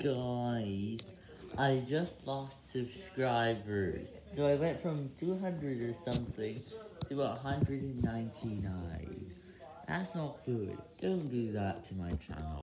Guys, I just lost subscribers, so I went from 200 or something to 199. That's not good. Don't do that to my channel.